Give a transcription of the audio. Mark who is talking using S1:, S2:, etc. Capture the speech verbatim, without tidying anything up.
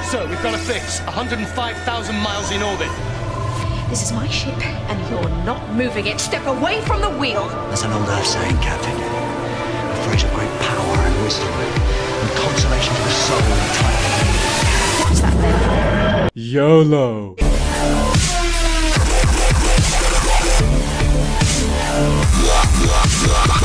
S1: Sir, we've got a fix. one hundred five thousand miles in orbit.
S2: This is my ship, and you're not moving it. Step away from the wheel.
S3: There's an old Earth saying, Captain. A phrase of great power and wisdom, and consolation to the soul in time of need.
S2: What's that then?
S4: YOLO.
S5: Yeah, yeah, yeah.